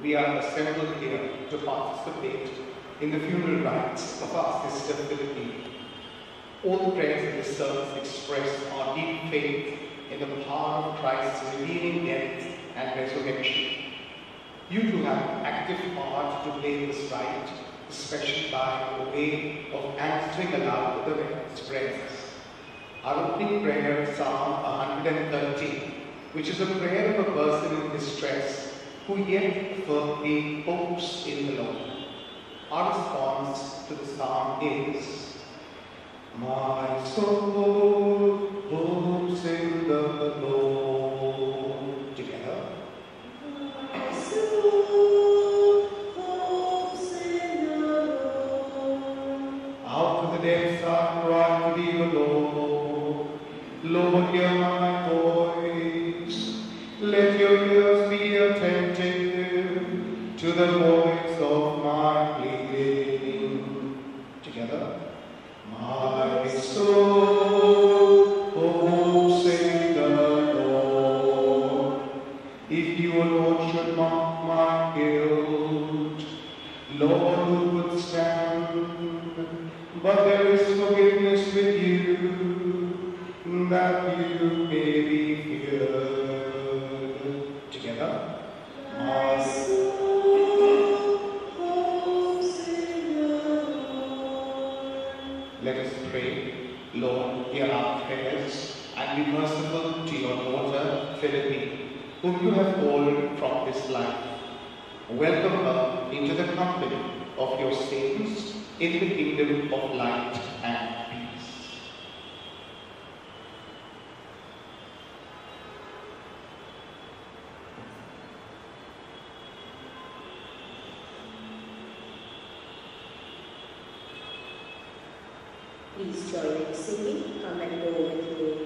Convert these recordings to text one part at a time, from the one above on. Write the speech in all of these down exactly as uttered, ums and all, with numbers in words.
we are assembled here to participate in the funeral rites of our sister Philipine. All the prayers in this service express our deep faith in the power of Christ's redeeming death and resurrection. You too have an active part to play in this rite, especially by way of answering aloud the Vener's prayers. Our opening prayer is Psalm one thirty, which is a prayer of a person in distress who yet firmly hopes in the Lord. Our response to the psalm is, my soul hopes in the Lord. Together. My soul hopes in the Lord. Out of the depths I cry to thee, O Lord. Lord, hear my voice. Let your ears be attentive to the voice of my pleading. Together. My soul hopes in the Lord. If you, O Lord, should mark my guilt, Lord, who would stand? But there is forgiveness with you, that you may be feared. Together. My soul hopes in the Lord. Let us pray. Lord, hear our prayers and be merciful to your daughter Philipine, whom you have called from this life. Welcome her into the company of your saints in the kingdom of light and peace. Please join in singing, Come and Go With Me.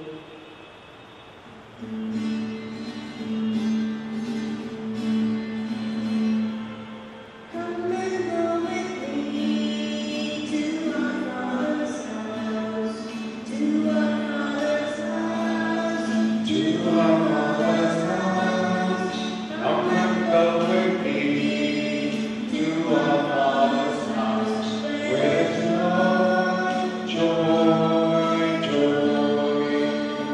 Come and go with me to our Father's house, to our Father's house, To our Father's house, come and go with me. To our Father's house, where joy, joy, joy.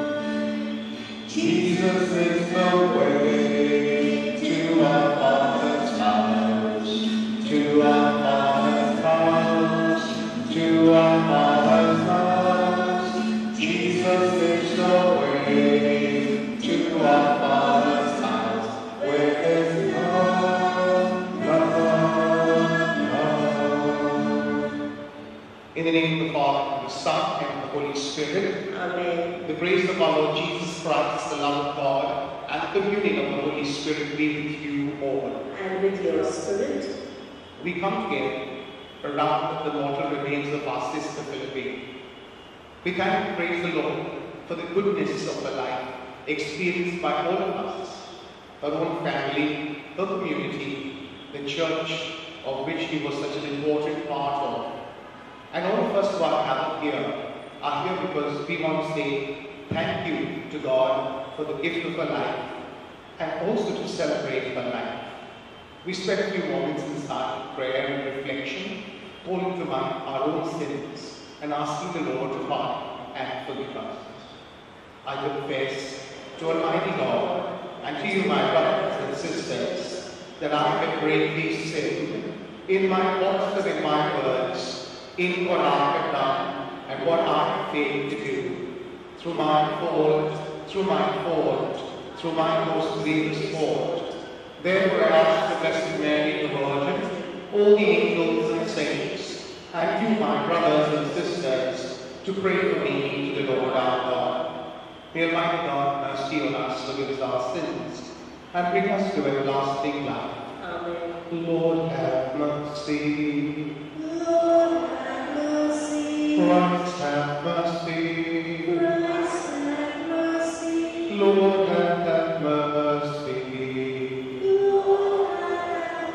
Jesus is the way to our Father's house, to our Father's house, to our Father's house. Jesus is the way to our Father's house, where there's love, love, love. In the name of the Father, and the Son, and the Holy Spirit. Amen. The grace of our Lord Jesus Christ, the love of God, and the communion of the Holy Spirit be with you all. And with your spirit. We come together around the mortal remains of our sister Philipine. We thank and praise the Lord for the goodness of her life experienced by all of us, her own family, her community, the church of which she was such an important part of. And all of us who are gathered here are here because we want to say thank you to God for the gift of her life and also to celebrate her life. We spend a few moments in silent prayer and reflection, calling to mind our own sins and asking the Lord to pardon and forgive us. I confess to Almighty God and to you, my brothers and sisters, that I have greatly sinned in my thoughts and in my words, in what I have done and what I have failed to do, through my fault, through my fault, through my most grievous fault. Therefore I ask the Blessed Mary, the Virgin, all the angels and saints, and you, my brothers and sisters, to pray for me to the Lord our God. May Almighty God have mercy on us, forgive us our sins, and bring us to everlasting life. Amen. Lord, have mercy. Lord, have mercy. Christ, have mercy. Christ, have mercy. Lord, have mercy. Lord, have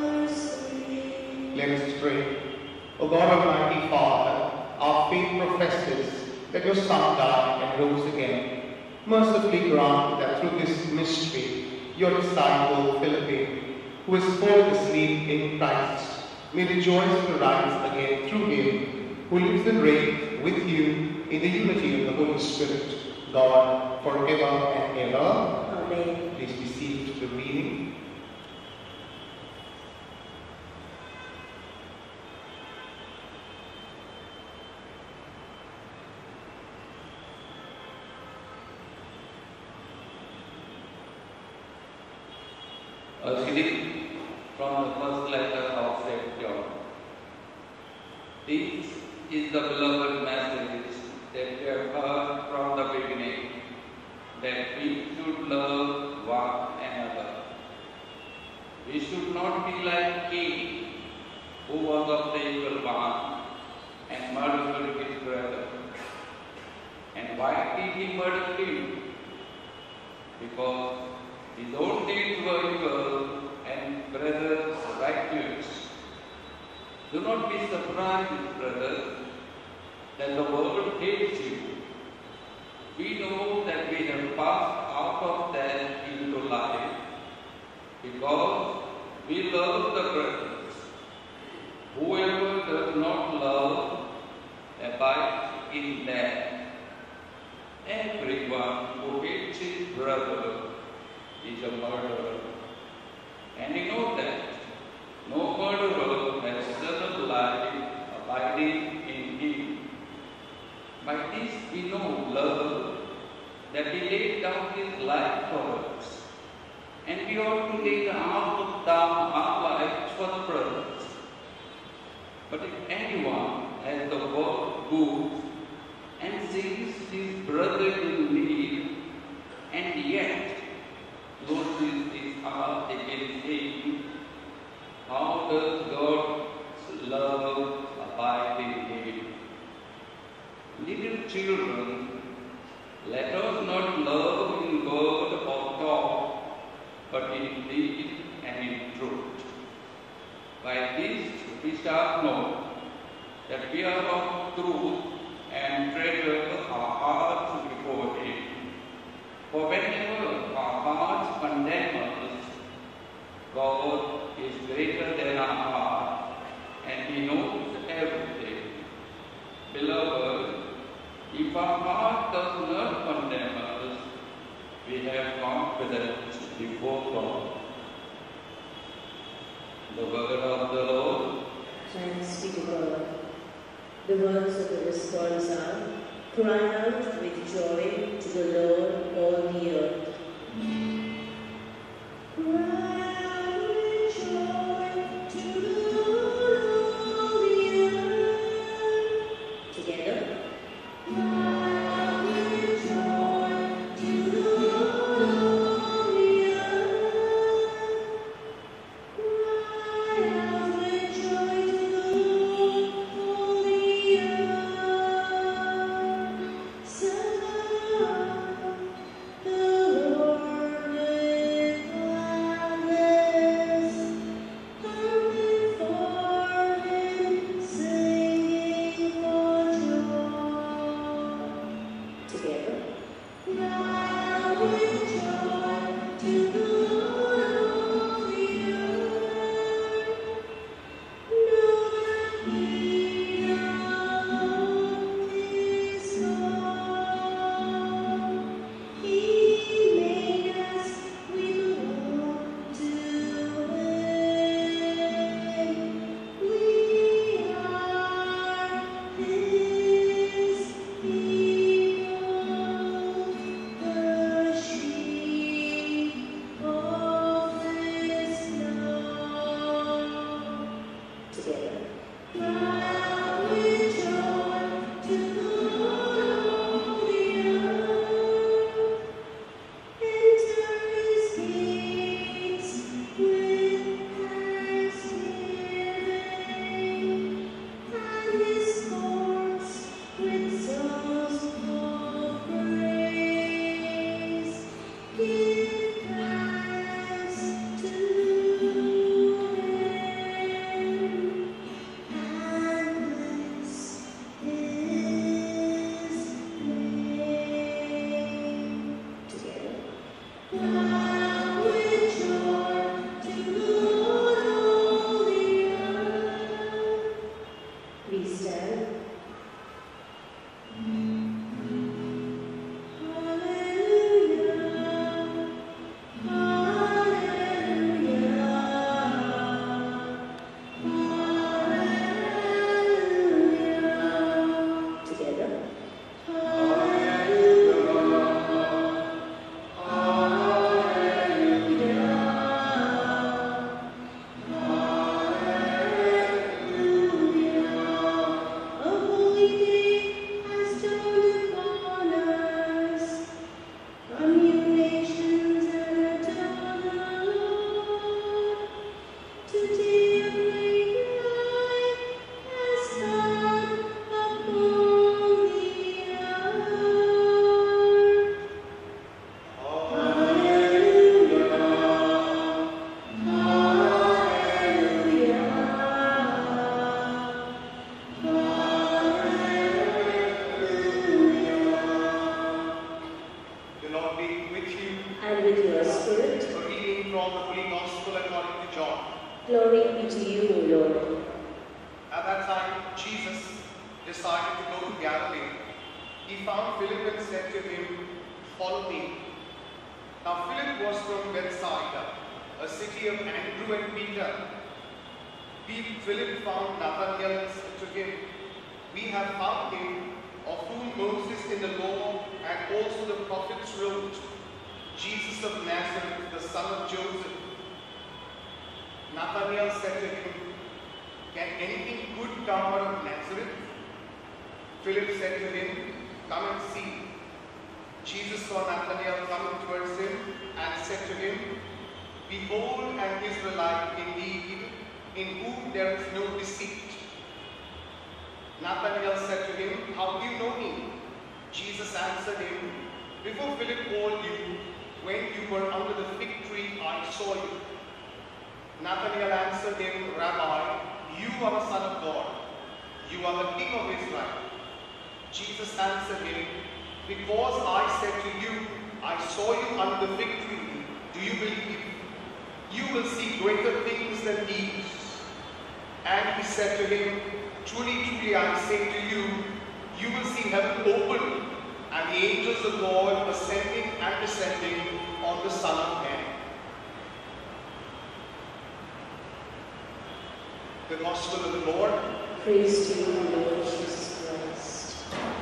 mercy. Let us pray. O God, Almighty Father, our faith professes that your Son died and rose again. Mercifully grant that through this mystery, your disciple Philipine who has fallen asleep in Christ, may rejoice to rise again through him, who lives and reigns with you in the unity of the Holy Spirit, God, forever and ever. Amen. Please be seated to the reading. A reading from the first letter of Saint John. This is the beloved message that we have heard from the beginning, that we should love one another. We should not be like Cain, who was of the evil one and murdered his brother. And why did he murder him? Because his own deeds were evil and brothers righteous. Do not be surprised, brothers, that the world hates you. We know that we have passed out of death into life because we love the brothers. Whoever does not love abides in death. Everyone who hates his brother is a murderer. And you know that no murderer has eternal life abiding in him. By this we know love, that he laid down his life for us, and we ought to lay down our lives for the brothers. But if anyone has the word good and sees his brother in need, and yet closes his heart against him, how does God's love abide in him? Little children, let us not love in word or talk, but in deed and in truth. By this we shall know that we are of truth and treasure our hearts before him. For whenever our hearts condemn us, God is greater than our heart, and he knows everything. Beloved, if our heart does not condemn us, we have confidence before God. The word of the Lord. Thanks be to God. The words of the response are, cry out with joy to the Lord, all the earth. Cry out with joy to the Lord, all the earth. Together. Cry out with joy to the Lord, all the earth. Cry out with joy to the Lord, all the earth. Serve the Lord with gladness. Come before him, singing for joy. Together. Cry out with joy to the Lord, all the earth. Know that he alone is God. He made us, we belong to him. We are his people, the sheep of his love. Together. Cry out with joy to the Lord, all the earth. Enter his gates with thanksgiving, and his courts with songs of praise. Give thanks to him and bless a city of Andrew and Peter. Philip found Nathanael and said to him, "We have found him, of whom Moses in the law and also the prophets wrote, Jesus of Nazareth, the son of Joseph." Nathanael said to him, "Can anything good come out of Nazareth?" Philip said to him, "Come and see." Jesus saw Nathanael coming towards him and said to him, "Behold an Israelite indeed, in whom there is no deceit." Nathanael said to him, "How do you know me?" Jesus answered him, "Before Philip called you, when you were under the fig tree, I saw you." Nathanael answered him, "Rabbi, you are a son of God. You are the King of Israel." Jesus answered him, "Because I said to you, I saw you under the fig tree, do you believe? You will see greater things than these." And he said to him, "Truly, truly, I say to you, you will see heaven open and the angels of God ascending and descending on the Son of Man." The Gospel of the Lord. Praise to you, Lord Jesus Christ.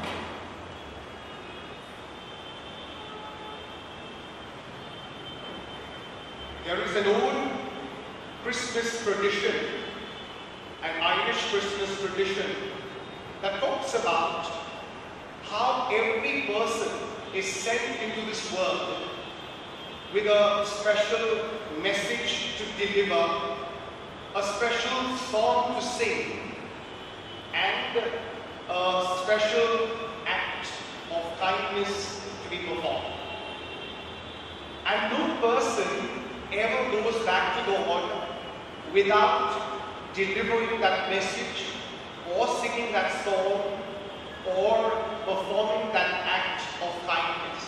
There is an old Christmas tradition, an Irish Christmas tradition, that talks about how every person is sent into this world with a special message to deliver, a special song to sing, and a special act of kindness to be performed. And no person ever goes back to God without delivering that message, or singing that song, or performing that act of kindness.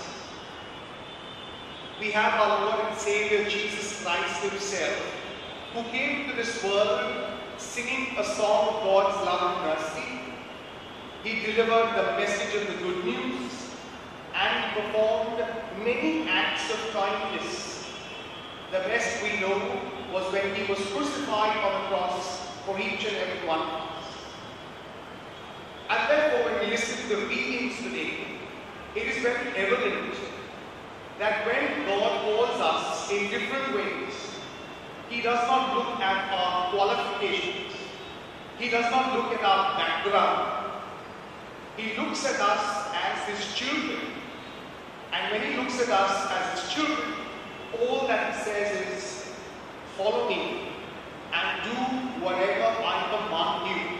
We have our Lord and Savior Jesus Christ Himself, who came to this world singing a song of God's love and mercy. He delivered the message of the good news and performed many acts of kindness. The best we know was when He was crucified on the cross for each and every one of us. And therefore, when we listen to the readings today, it is very evident that when God calls us in different ways, He does not look at our qualifications. He does not look at our background. He looks at us as His children. And when He looks at us as His children, all that He says is, "Follow me and do whatever I command you."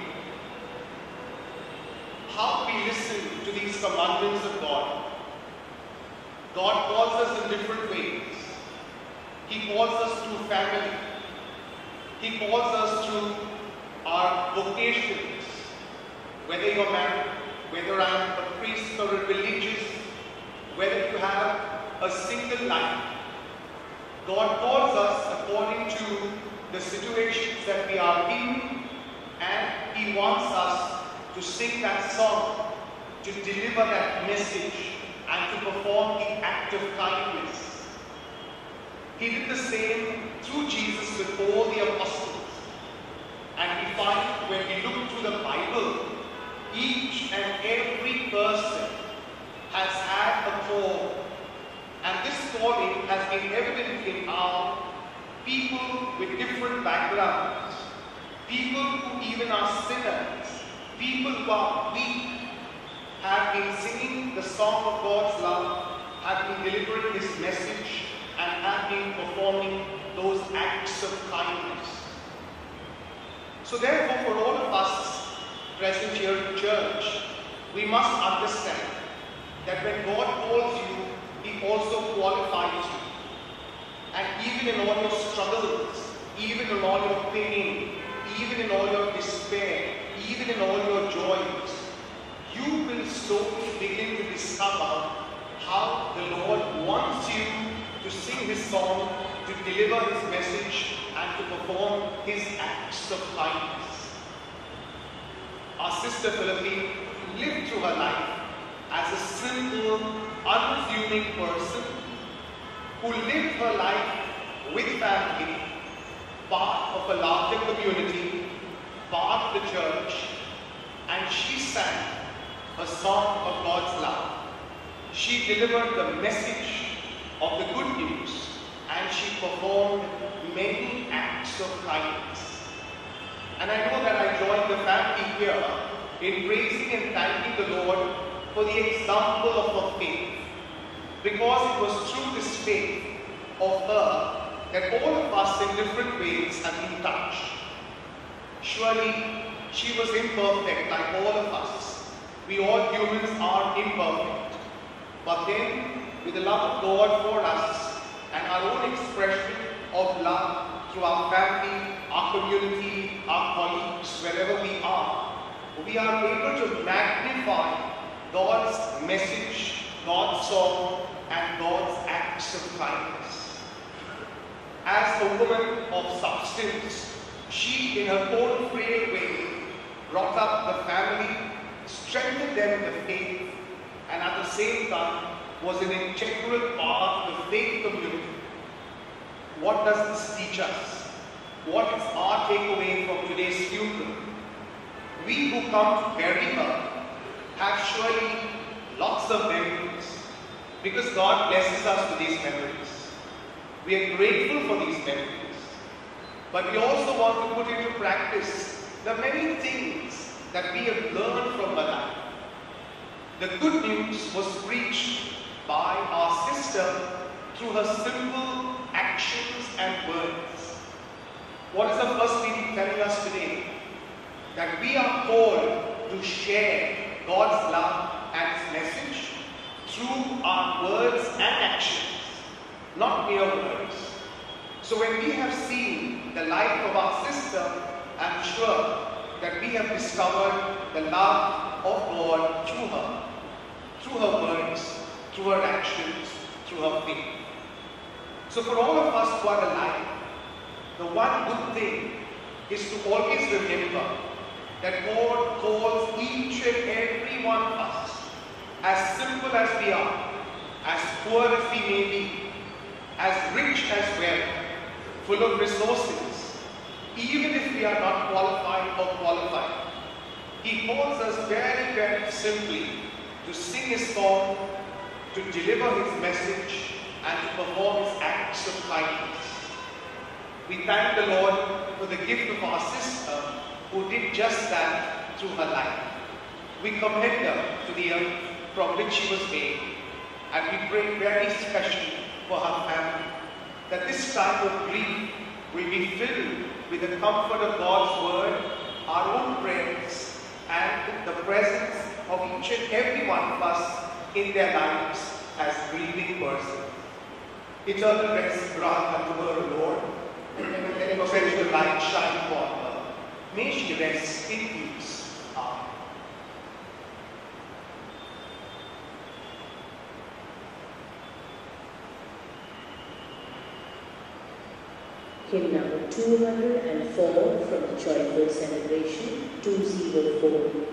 How do we listen to these commandments of God? God calls us in different ways. He calls us through family. He calls us through our vocations. Whether you're married, whether I'm a priest or a religious, whether you have a single life, God calls us according to the situations that we are in, and He wants us to sing that song, to deliver that message, and to perform the act of kindness. He did the same through Jesus with all the apostles. And we find when we look through the Bible, each and every person has had a call. And this calling has been evident in our people with different backgrounds, people who even are sinners, people who are weak, have been singing the song of God's love, have been delivering His message, and have been performing those acts of kindness. So therefore, for all of us present here in church, we must understand that when God calls you, He also qualifies you. And even in all your struggles, even in all your pain, even in all your despair, even in all your joys, you will slowly begin to discover how the Lord wants you to sing His song, to deliver His message, and to perform His acts of kindness. Our sister Philipine lived through her life as a simple, unassuming person who lived her life with family, part of a larger community, part of the church, and she sang a song of God's love. She delivered the message of the good news, and she performed many acts of kindness. And I know that I joined the family here in praising and thanking the Lord for the example of her faith, because it was through this faith of her that all of us in different ways have been touched. Surely she was imperfect like all of us. We all humans are imperfect. But then, with the love of God for us and our own expression of love through our family, our community, our colleagues, wherever we are, we are able to magnify God's message, God's song, and God's acts of kindness. As a woman of substance, she, in her own frail way, brought up the family, strengthened them in the faith, and at the same time was an integral part of the faith community. What does this teach us? What is our takeaway from today's funeral? We who come to bury her have surely lots of memories, because God blesses us with these memories. We are grateful for these memories, but we also want to put into practice the many things that we have learned from her life. The good news was preached by our sister through her simple actions and words. What is the first reading telling us today? That we are called to share God's love and His message through our words and actions, not mere words. So when we have seen the life of our sister, I'm sure that we have discovered the love of God through her, through her words, through her actions, through her faith. So for all of us who are alive, the one good thing is to always remember that God calls each and every one of us, as simple as we are, as poor as we may be, as rich as we are, full of resources, even if we are not qualified or qualified. He calls us very, very simply to sing His song, to deliver His message, and to perform His acts of kindness. We thank the Lord for the gift of our sister who did just that through her life. We commend her to the earth from which she was made, and we pray very especially for her family, that this time of grief will be filled with the comfort of God's word, our own prayers, and the presence of each and every one of us in their lives as grieving persons. Eternal rest grant unto her, Lord, and let your perpetual light shine upon her. May she rest in peace. Amen. Hymn number two hundred four from the Joyful Celebration, two oh four.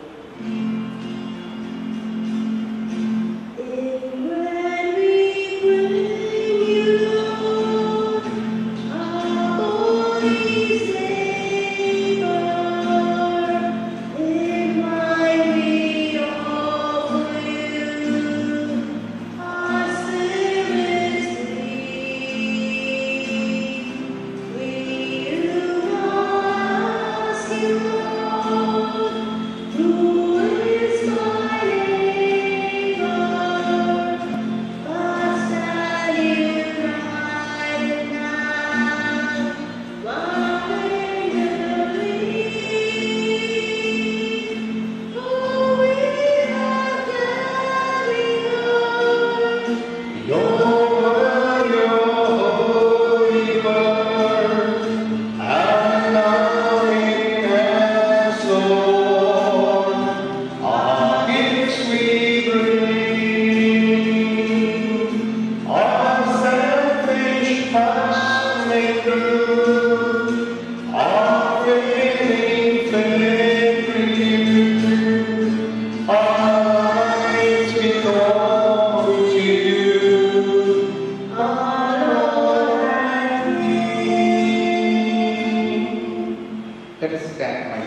So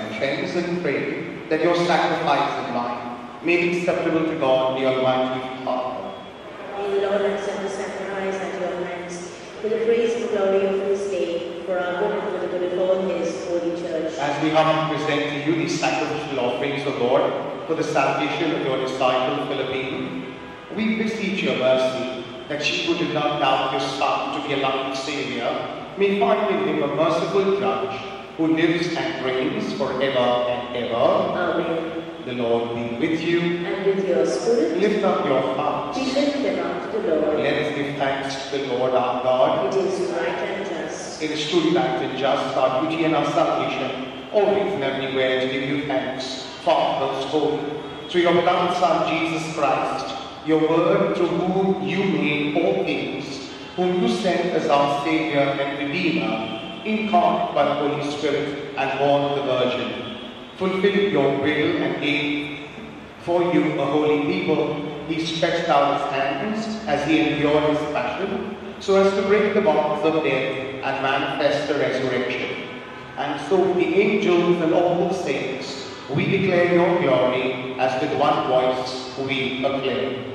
offense and pray that your sacrifice and mine may be acceptable to God, the Almighty Father. May the Lord accept the sacrifice at your hands, for the praise and glory of his name, for our good and for the good of all his holy church. As we humbly present to you these sacrificial offerings, O Lord, for the salvation of your disciple Philipine, we beseech your mercy that she who did not doubt your Son to be a loving Saviour may find in him a merciful judge who lives and reigns forever and ever. Amen. The Lord be with you. And with your spirit. Lift up your hearts. We lift them up to the Lord. Let us give thanks to the Lord our God. It is right and just. It is truly right and just, our duty and our salvation, always and everywhere to give you thanks, Father most holy, through your beloved Son Jesus Christ, your word through whom you made all things, whom you sent as our Saviour and Redeemer, incarnate by the Holy Spirit and born of the Virgin, fulfilled your will and gave for you a holy people. He stretched out his hands as he endured his passion, so as to break the bonds of death and manifest the resurrection. And so with the angels and all the saints, we declare your glory, as with one voice we acclaim.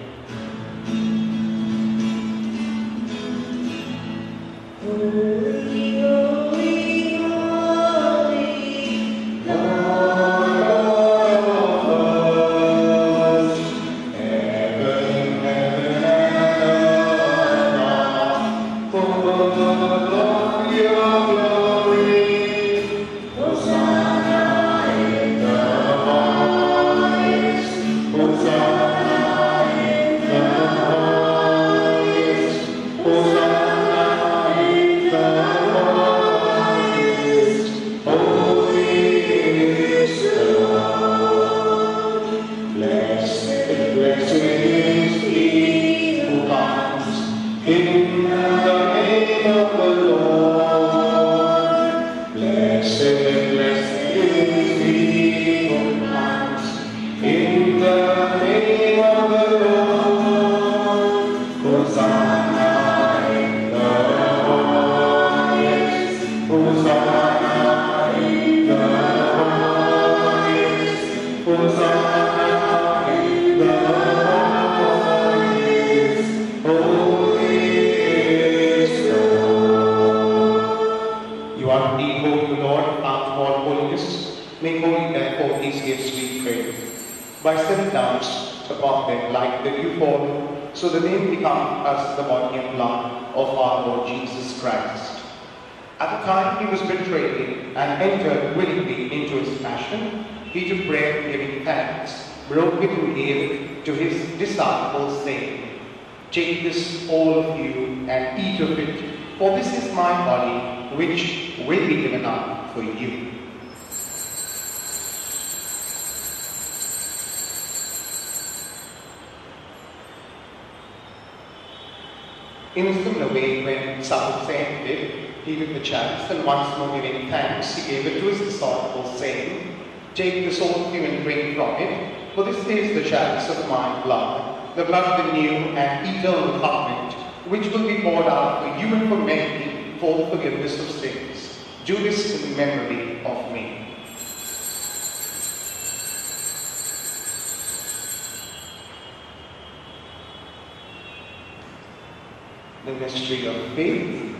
Holy, holy, holy, Lord of hosts, Heaven, heaven, and earth, full of your glory. Hosanna in the highest, Hosanna in the highest, Hosanna. By sending down upon them like the dew fall, so that they become us the body and blood of our Lord Jesus Christ. At the time he was betrayed and entered willingly into his passion, he took bread, giving thanks, broke it and gave it to his disciples, saying, "Take this, all of you, and eat of it, for this is my body, which will be given up for you." In a similar way, when supper was ended, he took the chalice, and once more giving thanks, he gave it to his disciples, saying, "Take this, all of you, and drink from it, for this is the chalice of my blood, the blood of the new and eternal covenant, which will be poured out for you and for many for the forgiveness of sins. Do this in memory of me." The mystery of faith.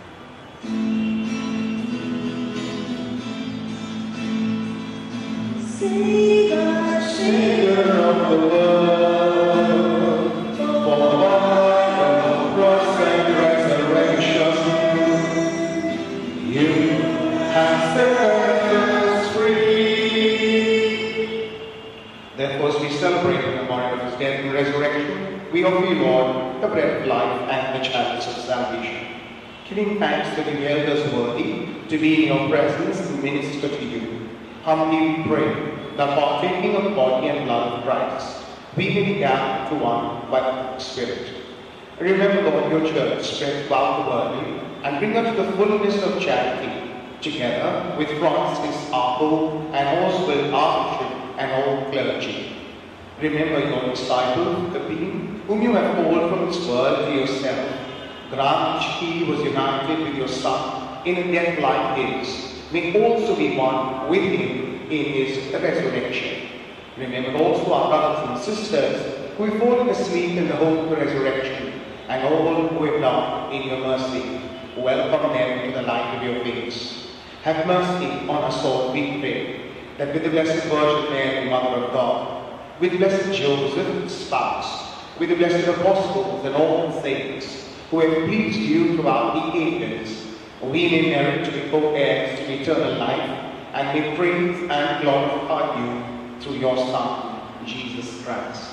Savior, Savior of the world, for by the cross and resurrection, you have set us free. Therefore, as we celebrate the memorial of his death and resurrection, we offer you, Lord, the bread of life and the chalice of salvation, giving thanks that you held us worthy to be in your presence and minister to you. Humbly we pray that, partaking of the body and blood of Christ, we may be gathered to one by the Holy Spirit. Remember, Lord, your church spread throughout the world, and bring us to the fullness of charity, together with Francis, our Pope, and Oswald, our Bishop, and all clergy. Remember your disciple, Philipine, whom you have called from this world to yourself. Grant he was united with your Son in a death like his, may also be one with him in his resurrection. Remember also our brothers and sisters who have fallen asleep in the hope of the resurrection, and all who have died in your mercy. Welcome them to the light of your face. Have mercy on us all, we pray, that with the Blessed Virgin Mary, Mother of God, with Blessed Joseph, spouse, with the blessed apostles and all the saints who have pleased you throughout the ages, we may merit to be co-heirs to eternal life, and may praise and glorify you through your Son, Jesus Christ.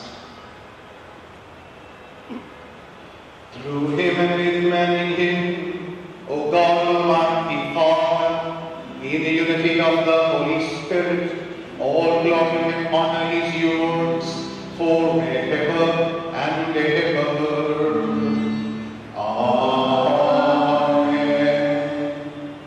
Through him and with him and in him, O God, Almighty Father, in the unity of the Holy Spirit, all glory and honor is yours forever and ever. Amen.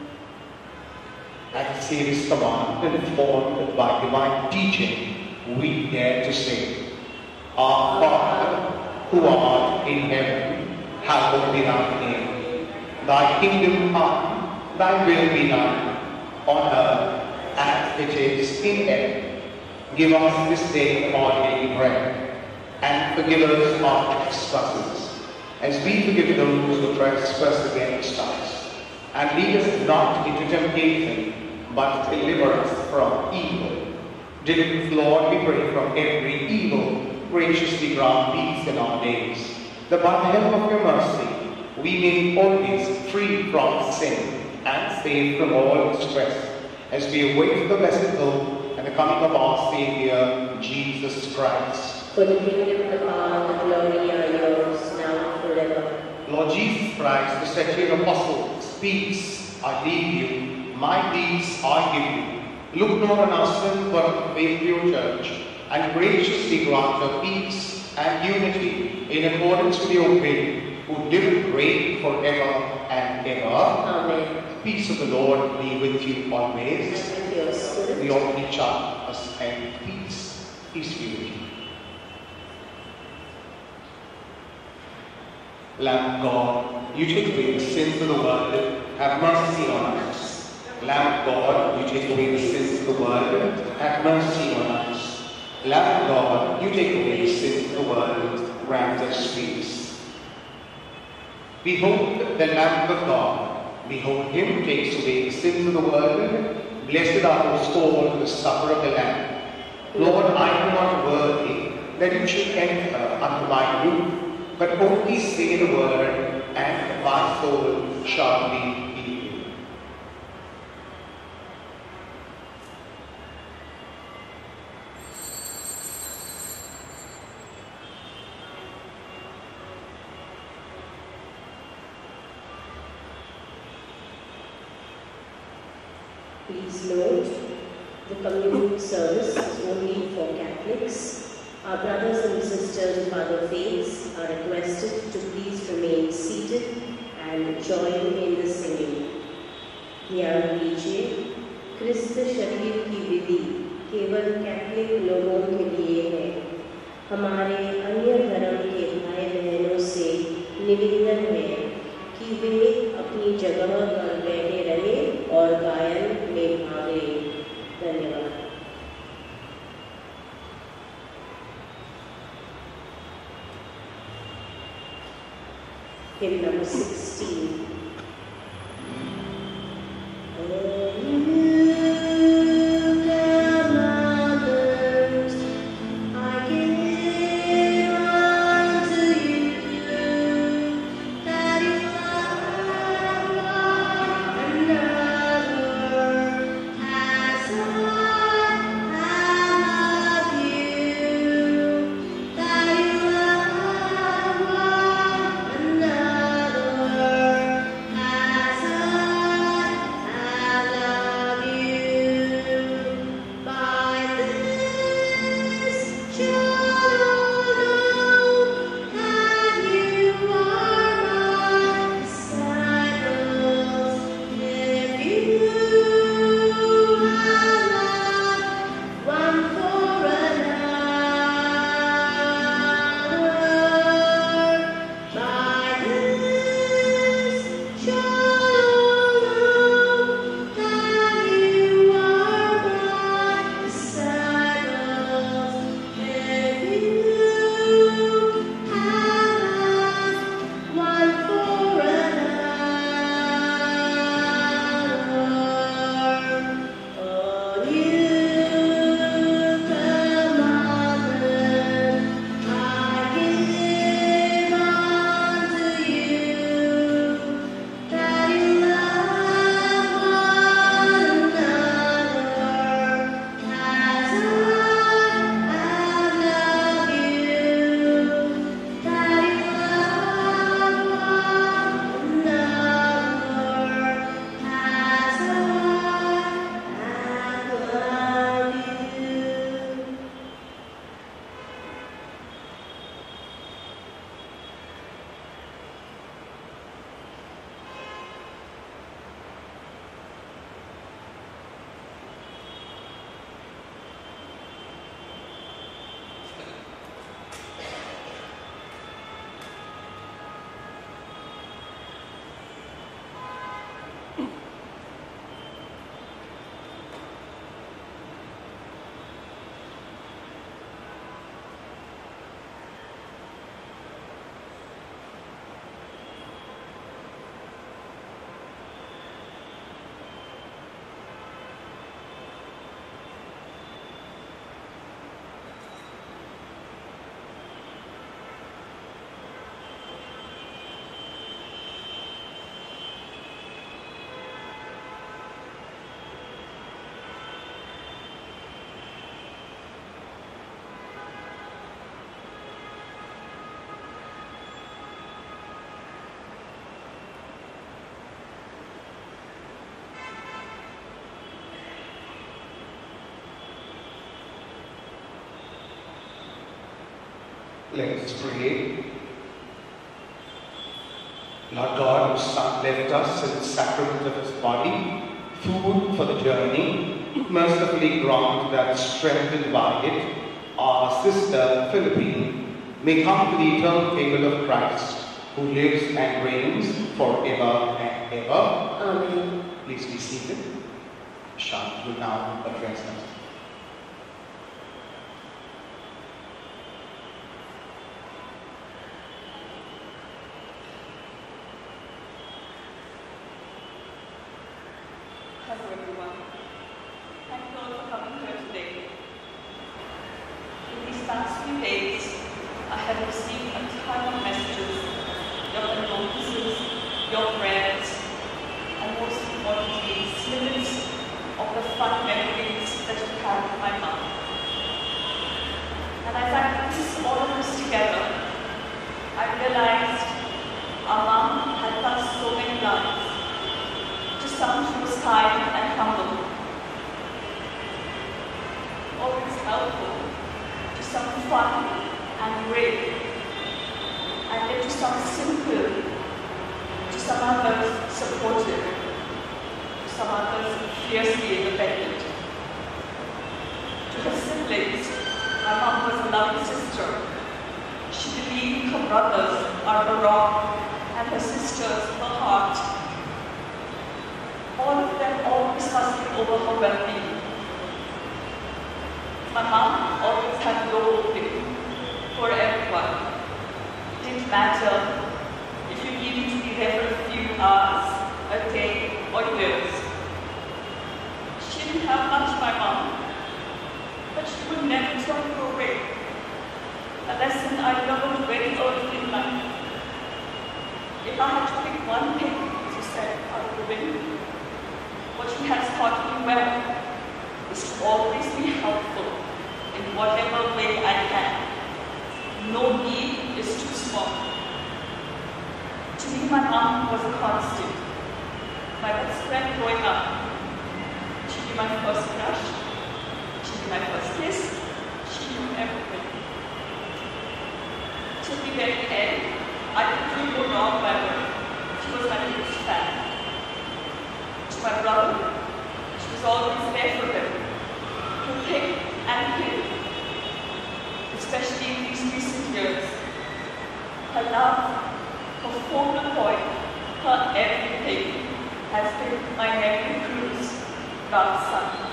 At the Saviour's command, informed by divine teaching, we dare to say, Our Father, who art in heaven, hallowed be thy name. Thy kingdom come, thy will be done, on earth as it is in heaven. Give us this day our daily bread, and forgive us our trespasses, as we forgive those who trespass against us. And lead us not into temptation, but deliver us from evil. Deliver us, Lord, we pray, from every evil. Graciously grant peace in our days, that by the help of your mercy we may be always free from sin and saved from all distress, as we await the blessed hope and the coming of our Saviour, Jesus Christ. For the kingdom, the power, and the glory are yours, now and forever. Lord Jesus Christ, who said to your apostles, Peace I leave you, my peace I give you. Look not on our sin, but on the faith of your church, and graciously grant her peace and unity in accordance with your will, who live and reign forever and ever. Amen. The peace of the Lord be with you always. And with your spirit. We all each other us and peace. Peace be with you. Lamb of God, you take away the sins of the world, have mercy on us. Lamb of God, you take away the sins of the world, have mercy on us. Lamb of God, you take away the sins of the world, grant us peace. Behold the Lamb of God, behold him who takes away the sins of the world. Blessed are those called to the supper of the Lamb. Lord, I am not worthy that you should enter under my roof, but only say the word, and my soul shall be healed. Please note, the communion service is only for Catholics. Our brothers and sisters of other faiths are requested to please remain seated and join in the singing. ध्यान कीजिए, क्रिस्त शरीर की विधि केवल Catholic लोगों के लिए है। हमारे अन्य धर्म के भाई बहनों से निवेदन है कि वे अपनी जगह पर बैठे रहे और गायन में भाग लें। धन्यवाद। Hymn number sixteen. Thank you. Let us pray. Lord God, whose Son left us in the sacrament of his body, food for the journey, mercifully grant that, strengthened by it, our sister Philipine may come to the eternal favour of Christ, who lives and reigns forever and ever. Amen. Please be seated. Shant will now address us. Hello everyone. Thank you all for coming here today. In these past few days, I have received a ton of messages, your condolences, your prayers, and most importantly, snippets of the fun memories that you had with my mom. And as I pieced all of this together, I realized our mom had touched so many lives. To some, she was kind and humble, always helpful, to some fun and brave, and yet to some simple, to some others supportive, to some others fiercely independent. To her siblings, my mom was a loving sister. She believed her brothers are her rock and her sisters her heart. All of them always hustling over her well-being. My mom always had door open for everyone. It didn't matter if you needed to be there for a few hours, a day, or years. She didn't have much, my mom, but she would never throw you away. A lesson I learned very early in life. If I had to pick one thing, as you said, out of the wind, what she has taught me well is to always be helpful in whatever way I can. No need is too small. To me, my mom was a constant. My best friend growing up. She'd be my first crush. She'd be my first kiss. She knew everything. Till the very end, I didn't go wrong by her. She was my biggest fan. To my brother, she was always there for him, through thick and thin, especially in these recent years. Her love, her focal point, her everything has been my nephew Cruz, God's son.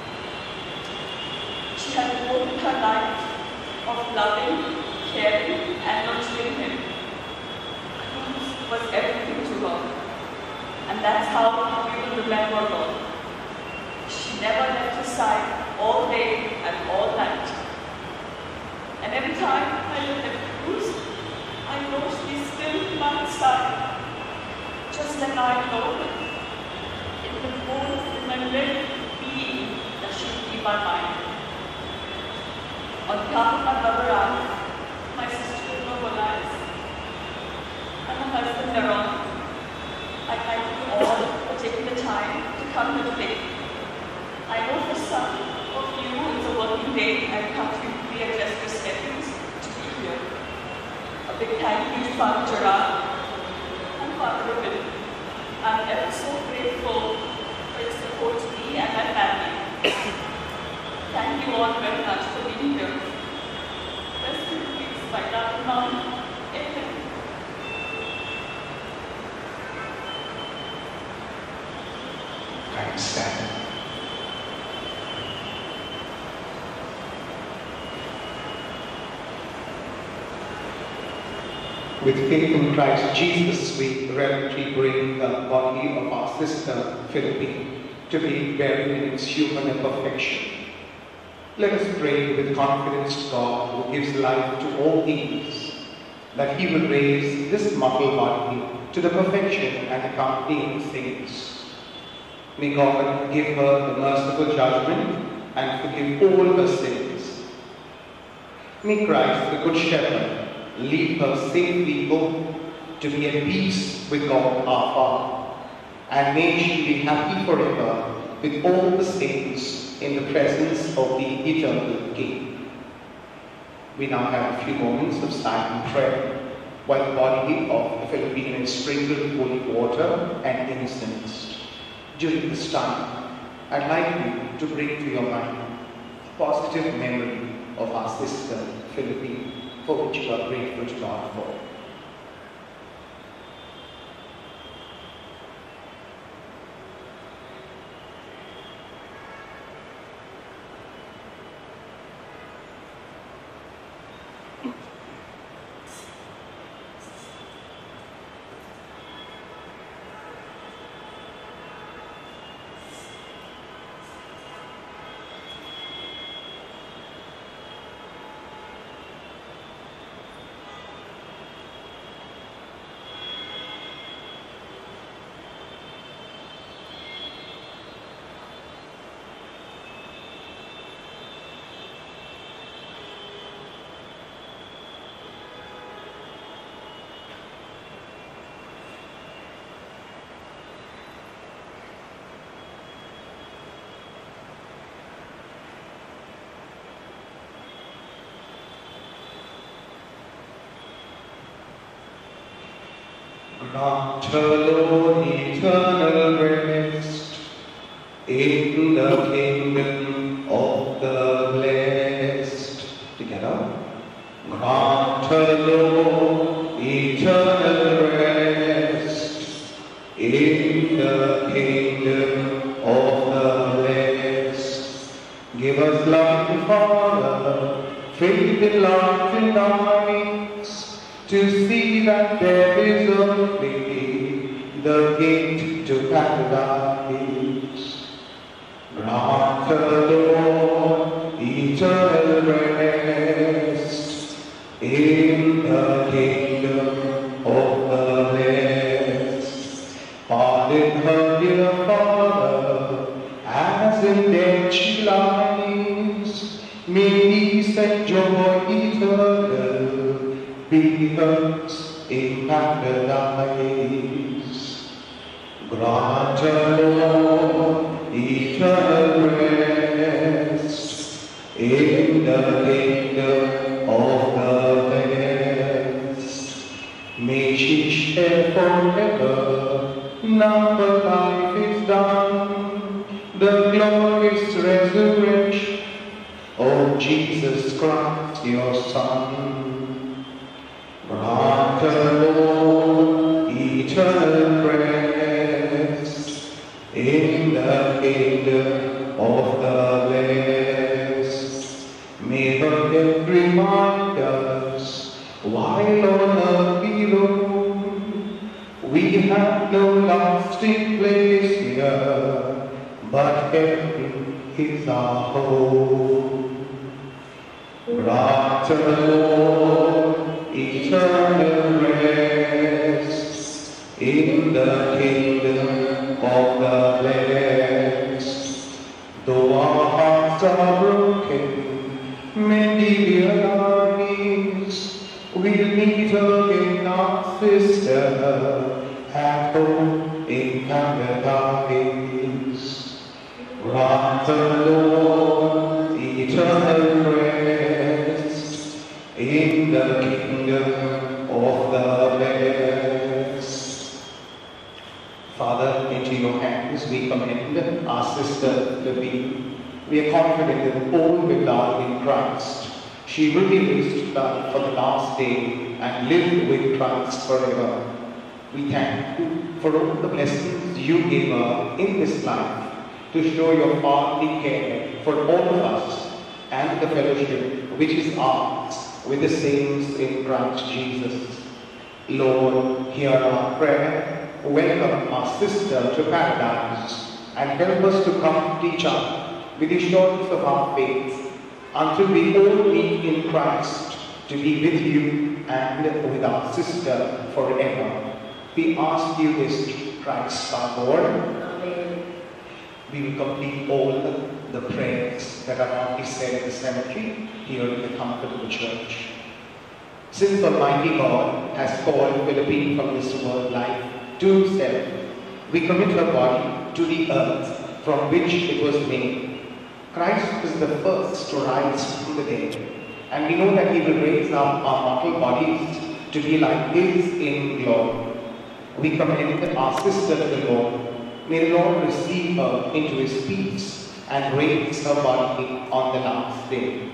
She has devoted her life of loving, caring, and nurturing him. Cruz was everything to her. And that's how we will remember her. She never left his side all day and all night. And every time I look at Cruz, I know she's still by his side. Just like I know in the bones in my very being that she will be by mine. On behalf of my brother Ralph, my sister Goliath, and my husband Neron, I thank you all for taking the time to come here today. I know for some of you it's a working day and come to readjust your schedules to be here. A big thank you to Father Gerard and Father Robin. I'm ever so grateful for your support to me and my family. Thank you all very much for being here. Rest in peace, my darling mom. Amen. Kind of stand. With faith in Christ Jesus, we reverently bring the body of our sister Philipine to be buried in its human imperfection. Let us pray with confidence to God, who gives life to all things, that He will raise this mortal body to the perfection and accompanying saints. May God give her the merciful judgment and forgive all her sins. May Christ, the Good Shepherd, lead her safely home to be at peace with God our Father, and may she be happy forever with all the saints in the presence of the eternal King. We now have a few moments of silent prayer while the body of the Philippine is sprinkled with holy water and innocence. During this time, I'd like you to bring to your mind a positive memory of our sister Philippine, for which you are grateful to God for. Grant her, Lord, eternal rest in the kingdom of the blessed. Together. Grant her, Lord, eternal rest in the kingdom of the blessed. Give us love, Father, faith in life and eyes, to see that there is only the gate to paradise. Grant her, Lord, eternal rest in the kingdom of the blessed. Pardon her, dear Father, as in death she lies. May peace and joy eternal be hers in paradise. Grant her, Lord, eternal rest in the kingdom of the blessed. May she share forever, now her life is done, the glorious resurrection of Jesus Christ, your Son. Grant her, Lord, eternal rest in the kingdom of the blessed. May her death remind us, while on earth below, we have no lasting place here, but heaven is our home. Grant her, Lord, eternal rest in the kingdom of the blessed. Though our hearts are broken, many realize we'll meet again, our sister, at home in paradise. Grant her, Lord, eternal rest in the kingdom of the blessed. Father, into your hands we commend our sister Philipine. We are confident that all will die in Christ. She will be raised to life for the last day and live with Christ forever. We thank you for all the blessings you gave her in this life to show your fatherly care for all of us and the fellowship which is ours with the saints in Christ Jesus. Lord, hear our prayer. Welcome our sister to paradise and help us to comfort each other with the assurance of our faith until we all meet in Christ to be with you and with our sister forever. We ask you this through Christ our Lord. Amen. We will complete all the, the prayers that are already said in the cemetery here in the comfortable church. Since Almighty God has called Philippine from this world life to himself, we commit her body to the earth from which it was made. Christ is the first to rise from the dead, and we know that He will raise up our mortal bodies to be like His in glory. We commend our sister to the Lord. May the Lord receive her into His peace and raise her body on the last day.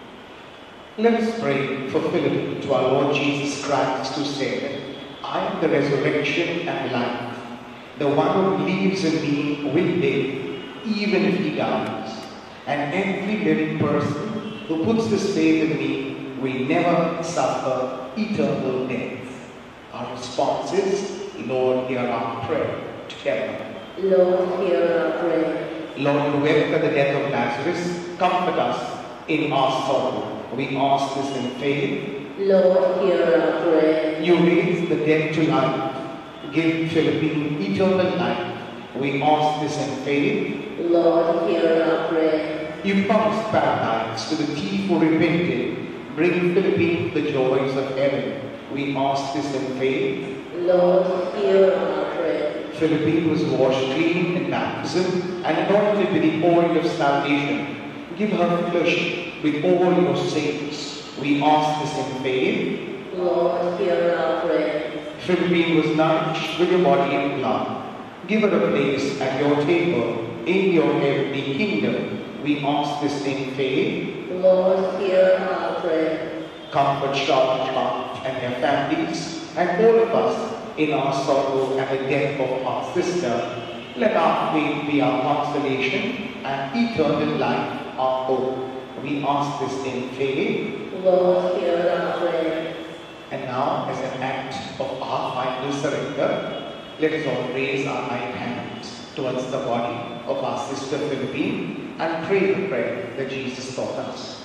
Let us pray for Philip to our Lord Jesus Christ, who said, I am the resurrection and life. The one who believes in me will live, even if he dies. And every living person who puts his faith in me will never suffer eternal death. Our response is, Lord, hear our prayer together. Lord, hear our prayer. Lord, who wept at the death of Lazarus, comfort us in our sorrow. We ask this in faith. Lord, hear our prayer. You raise the dead to life. Give Philippine eternal life. We ask this in faith. Lord, hear our prayer. You promised paradise to the thief who repented. Bring Philippine the joys of heaven. We ask this in faith. Lord, hear our prayer. Philippine was washed clean in baptism and anointed with the oil of salvation. Give her fellowship with all your saints. We ask this in faith. Lord, hear our prayer. Philippine was nourished with your body and blood. Give her a place at your table in your heavenly kingdom. We ask this in faith. Lord, hear our prayer. Comfort Charlotte and their families and all of us in our sorrow at the death of our sister. Let our faith be our consolation and eternal life our hope. We ask this in faith. Lord, hear our prayer. And now, as an act of our final surrender, let us all raise our right hands towards the body of our sister Philippine and pray the prayer that Jesus taught us.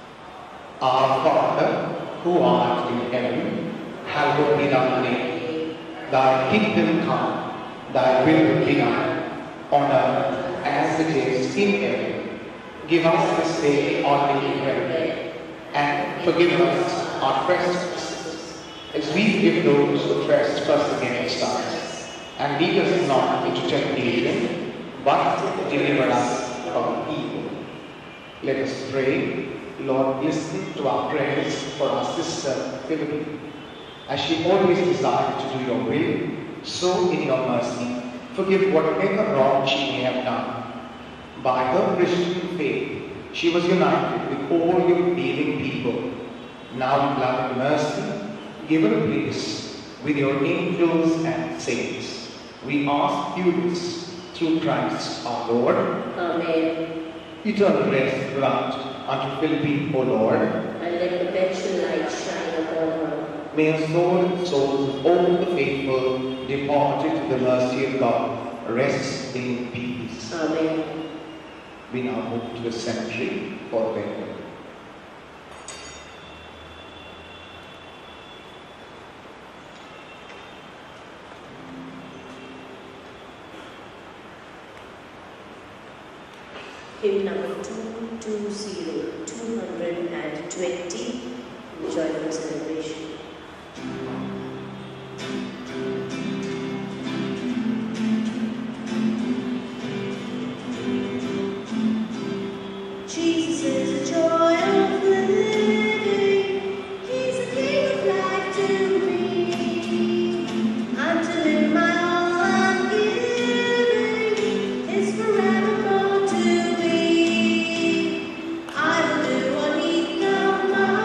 Our Father, who art in heaven, hallowed be thy name. Thy kingdom come, thy will be done, on earth as it is in heaven. Give us this day our daily bread, and forgive us our trespasses, as we forgive those who trespass against us. And lead us not into temptation, but deliver us from evil. Let us pray. Lord, listen to our prayers for our sister Philipine. As she always desired to do your will, so in your mercy, forgive whatever wrong she may have done. By her Christian faith, she was united with all your believing people. Now, in love and mercy, give her a place with your angels and saints. We ask you this through Christ our Lord. Amen. Eternal rest grant unto Philippine, O Lord. And let perpetual light shine upon her. May her soul and souls of all the faithful departed to the mercy of God rest in peace. Amen. We now move to the cemetery for burial. Hymn number two two zero, two hundred twenty. Join the celebration. Jesus is the joy of living. He's a king of life to me. And to him my all I'm giving is forevermore to be. I will do what he commands.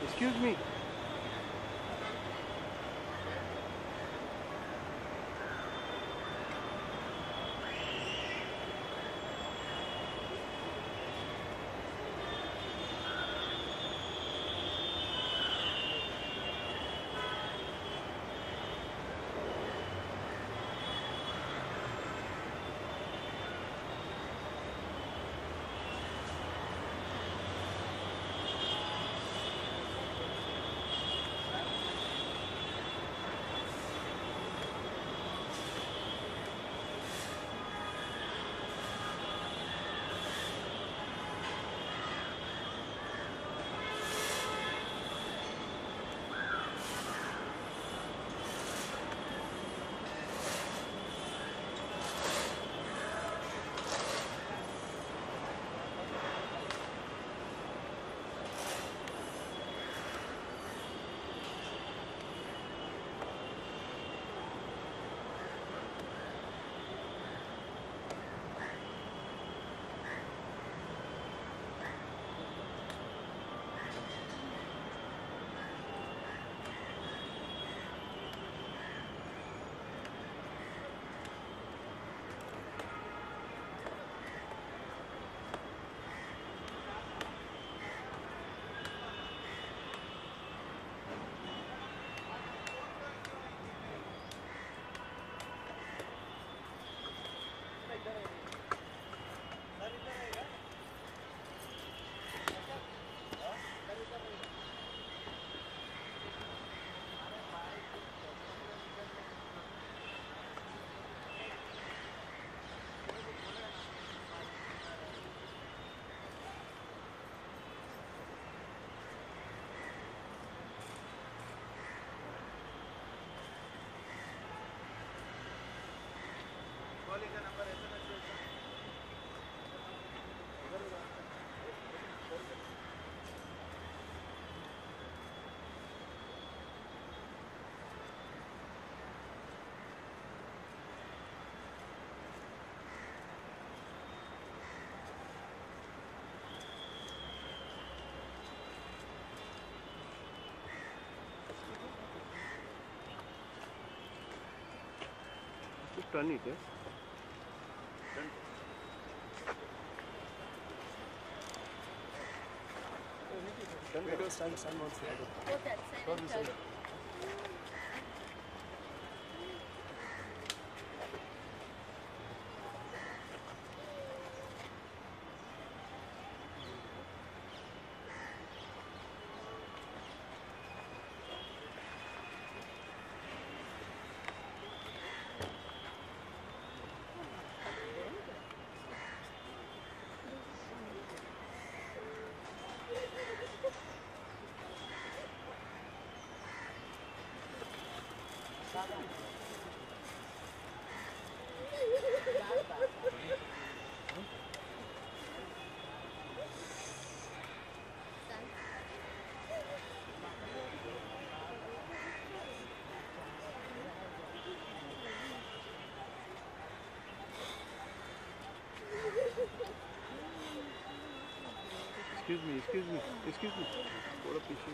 Excuse me. Turn it, yes. Turn it. Stand, stand one side. Go that side Turn and this turn. side. Excuse me, excuse me, excuse me. What a patient.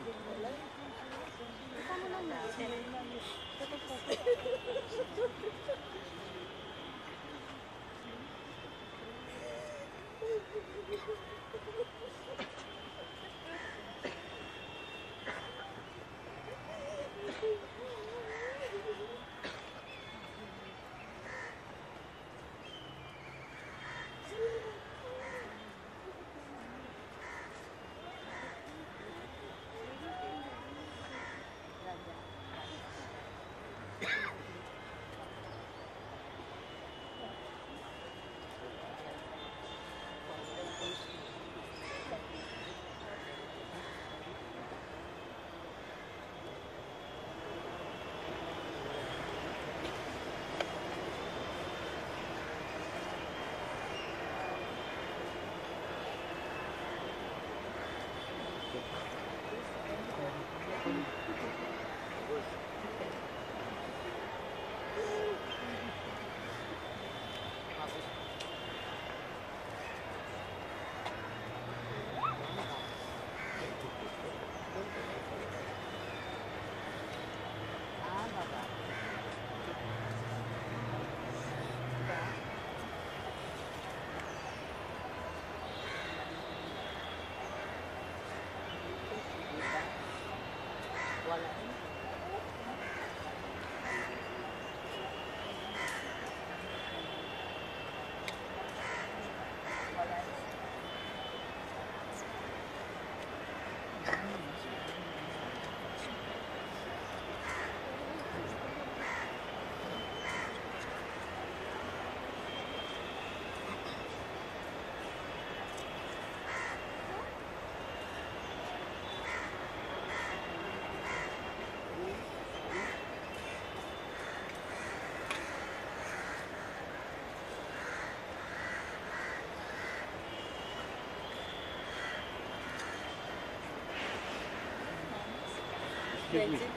Excuse me.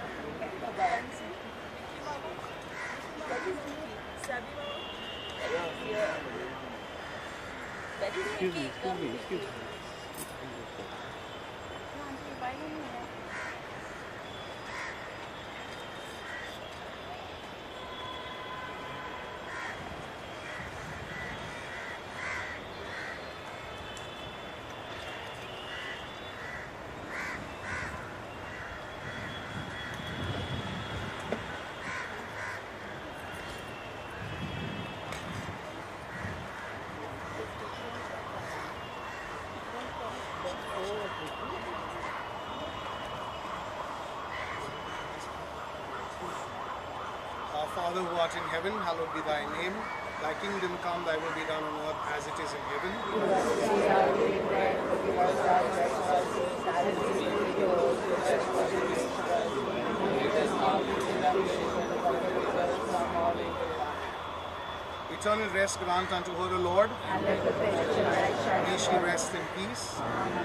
Excuse me, excuse me, excuse me. Our Father who art in heaven, hallowed be thy name. Thy kingdom come, thy will be done on earth as it is in heaven. Eternal rest grant unto her, O Lord. May she rest in peace.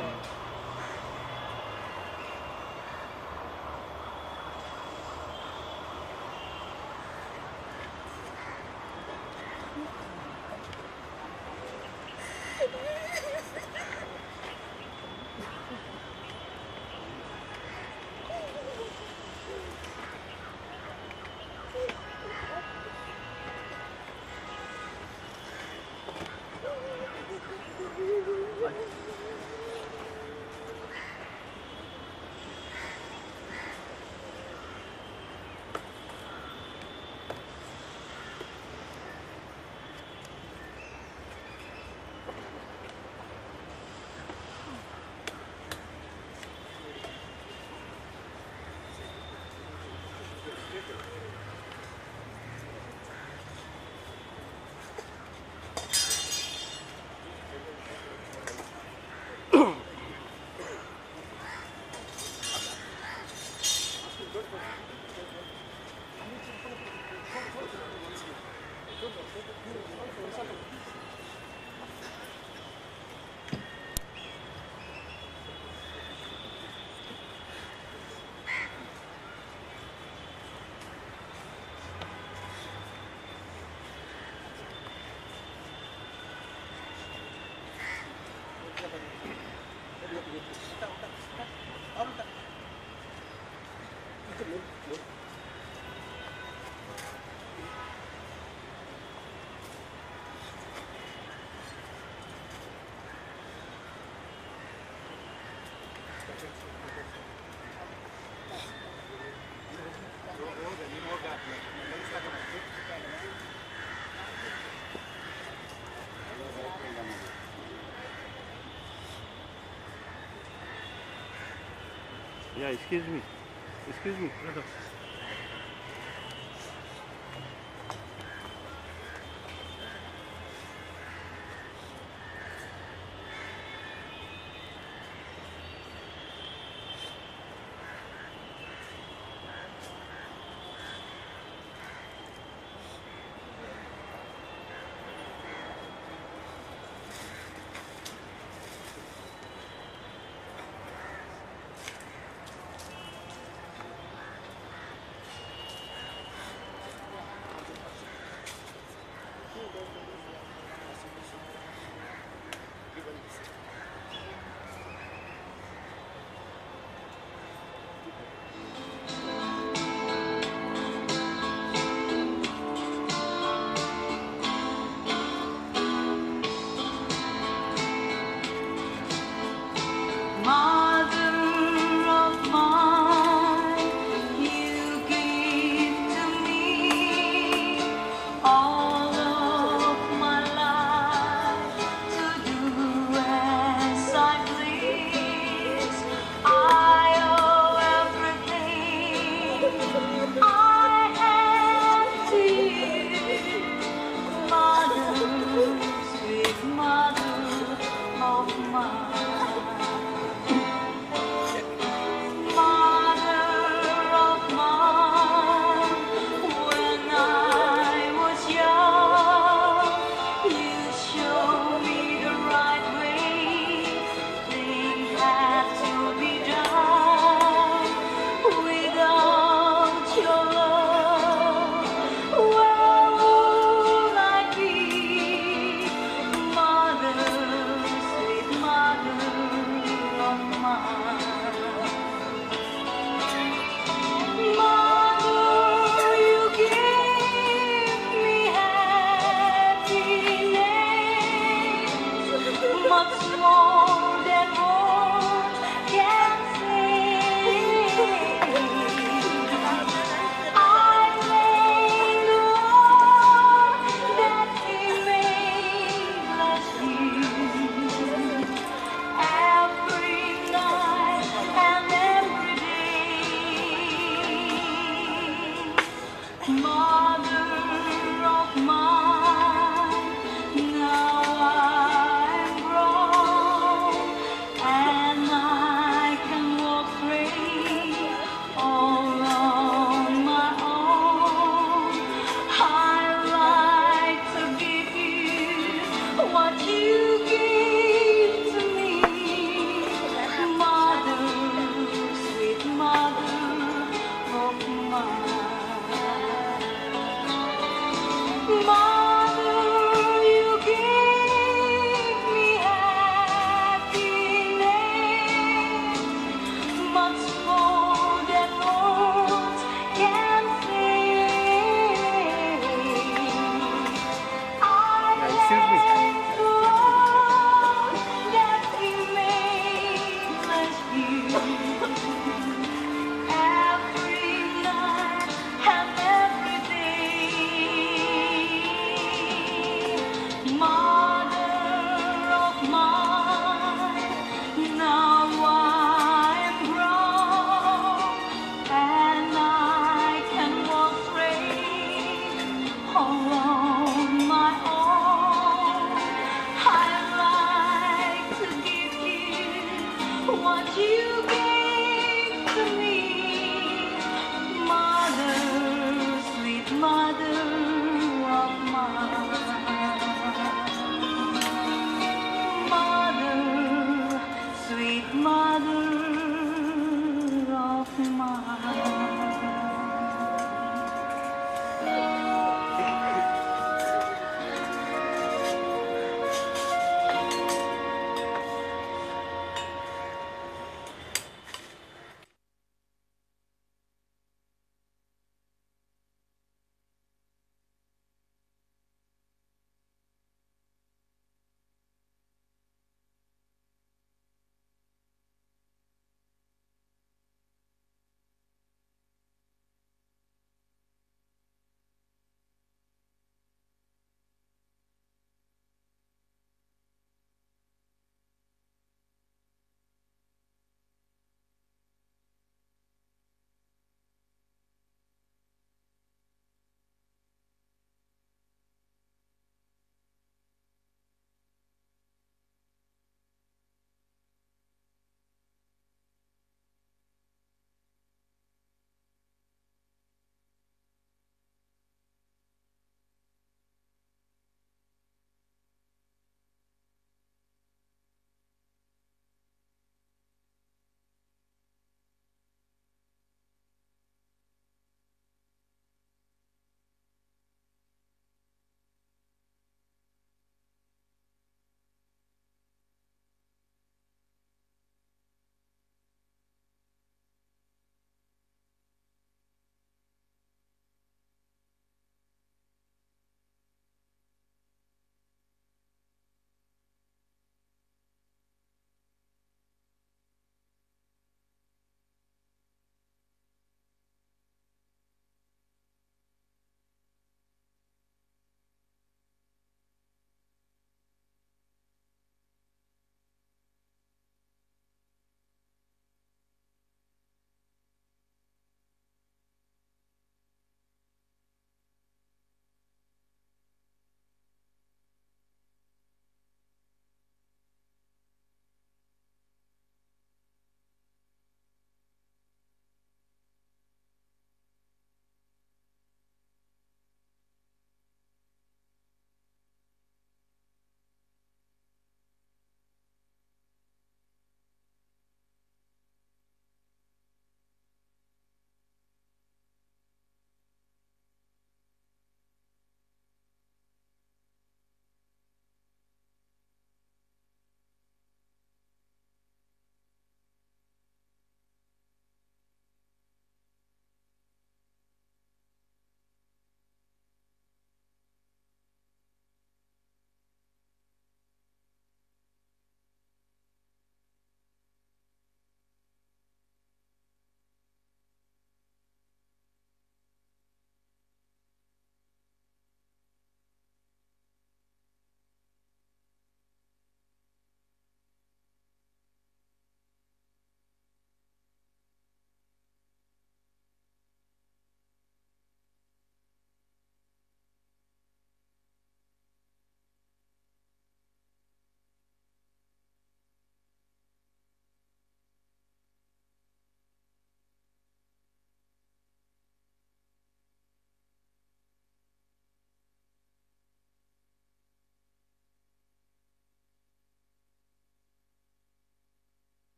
Yeah, excuse me. Excuse me, brother. every night and every day. Mother of mine, now I'm grown and I can walk straight alone my own. I like to give you what you gave.